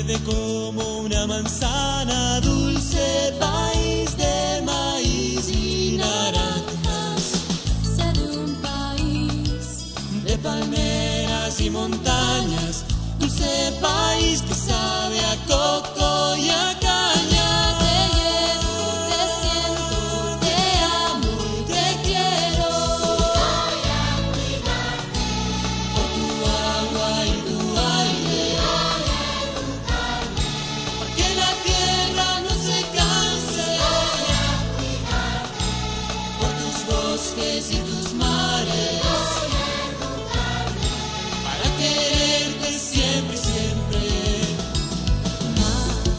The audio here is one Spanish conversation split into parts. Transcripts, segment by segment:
verde como una manzana, dulce país de maíz y naranjas. Sé de un país De palmeras y montañas, dulce país que sabe a coco y a caña. te llevo, te siento, te amo y te quiero. Voy a cuidarte Por tu agua y tu aire, voy a educarme. para que la tierra no se canse. Voy a cuidarte Por tus bosques y tus mares, voy a educarme. para quererte siempre, siempre más.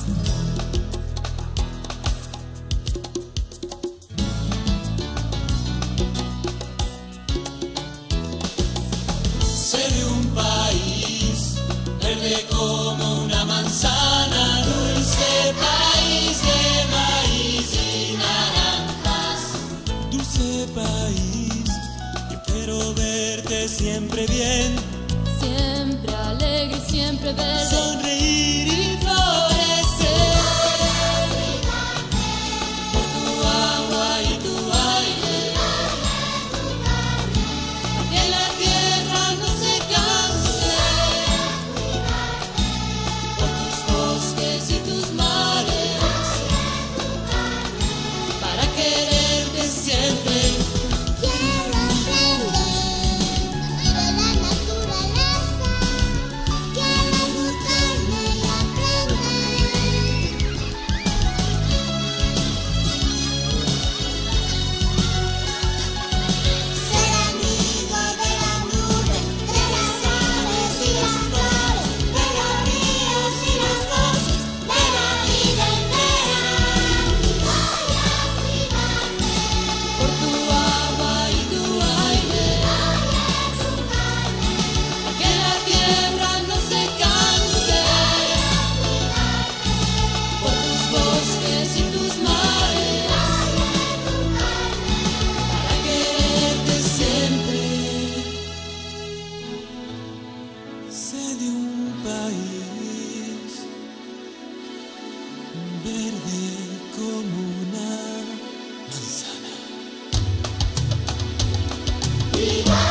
Sé de un país verde como una manzana, dulce país de maíz y naranjas. Dulce país, yo quiero verte siempre bien, Siempre alegre, siempre verde. sonreír y florecer. Por tu agua y tu aire, que la tierra no se canse. Por tus bosques y tus mares, para quererte siempre. Quiero aprender de la naturaleza, quiero educarme y aprender. Ser amigo de la nube, de las aves y las flores, de los ríos y las voces, de la vida entera. Voy a cuidarte. Por tu agua y tu aire, para que la tierra no se canse. Por tus bosques y tus mares, para quererte siempre. Sé de un país verde como una manzana. Igual.